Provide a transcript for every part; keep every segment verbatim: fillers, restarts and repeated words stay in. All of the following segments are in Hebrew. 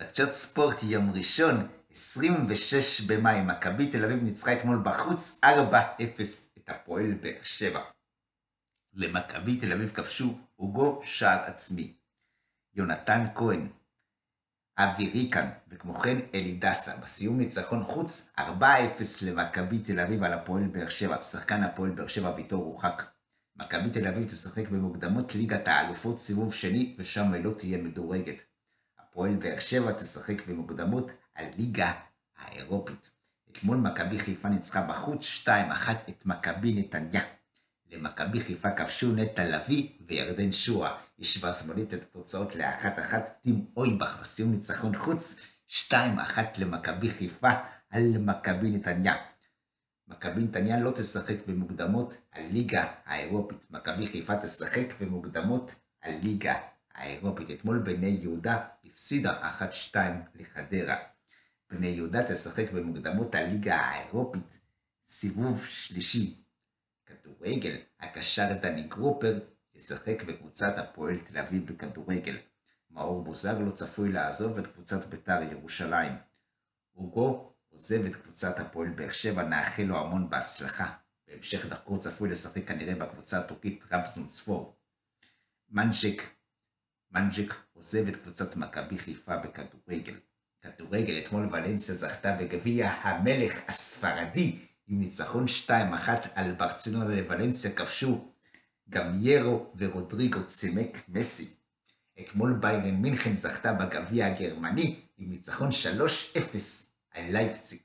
חדשות ספורט יום ראשון, עשרים ושש במאי, מכבי תל אביב ניצחה אתמול בחוץ ארבע אפס את הפועל באר שבע. למכבי תל אביב כבשו אוגו שער עצמי, יונתן כהן, אבי ריקן וכמו כן אלי דסה. בסיום ניצחון חוץ ארבע אפס למכבי תל אביב על הפועל באר שבע. שחקן הפועל באר שבע ויטור רוחק. מכבי תל אביב תשחק במוקדמות ליגת האלופות סיבוב שני ושם לא תהיה מדורגת. הפועל באר שבע תשחק במוקדמות הליגה האירופית. אתמול מכבי חיפה ניצחה בחוץ שתיים אחת את מכבי נתניה. למכבי חיפה כבשו נטע לביא וירדן שועה. השווה שמאלית את התוצאות לאחת אחת. טים אויבך בסיום ניצחון חוץ שתיים אחת למכבי חיפה על מכבי נתניה. מכבי נתניה לא תשחק במוקדמות הליגה האירופית. מכבי חיפה תשחק במוקדמות הליגה האירופית. אתמול בני יהודה הפסידה אחת שתיים לחדרה. בני יהודה תשחק במוקדמות הליגה האירופית סיבוב שלישי. כדורגל, הקשר דני גרופר ישחק בקבוצת הפועל תל אביב בכדורגל. מאור בוזגלו צפוי לעזוב את קבוצת בית"ר ירושלים. אוגו עוזב את קבוצת הפועל באר שבע, נאחל לו המון בהצלחה. בהמשך דרכו צפוי לשחק כנראה בקבוצה הטורקית טרבזונספור. מנג'ק, מנג'ק עוזב את קבוצת מכבי חיפה בכדורגל. כדורגל, אתמול ולנסיה זכתה בגביע המלך הספרדי עם ניצחון שתיים אחת על ברצלונה. לוולנסיה כבשו גם ירו ורודריגו צימק מסי. אתמול ביירן מינכן זכתה בגביע הגרמני עם ניצחון שלוש אפס על לייפציג.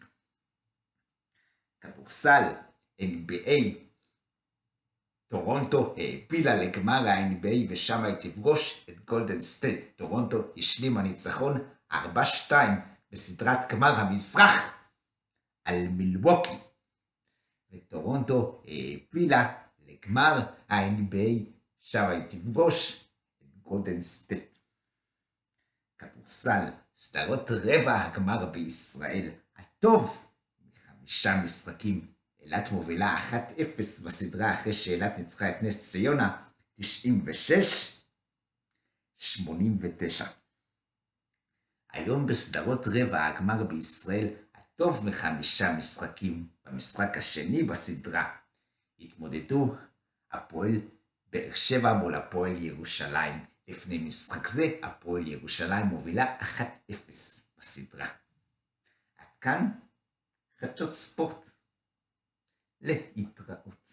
כדורסל, אן בי איי, טורונטו העפילה לגמר ה-אן בי איי ושם היא תפגוש את גולדן סטייט. טורונטו השלימה ניצחון ארבע שתיים בסדרת גמר המזרח על מילווקי. וטורונטו העפילה לגמר ה-אן בי איי, שם היא תפגוש את גולדן סטייט. כדורסל, סדרות רבע הגמר בישראל. הטוב מחמישה משחקים. אילת מובילה אחת אפס בסדרה אחרי שאילת ניצחה את נס ציונה תשעים ושש שמונים ותשע. היום בסדרות רבע הגמר בישראל, הטוב מחמישה משחקים. במשחק השני בסדרה התמודדו הפועל באר שבע מול הפועל ירושלים. לפני משחק זה הפועל ירושלים מובילה אחת אפס בסדרה. עד כאן חדשות ספורט. להתראות.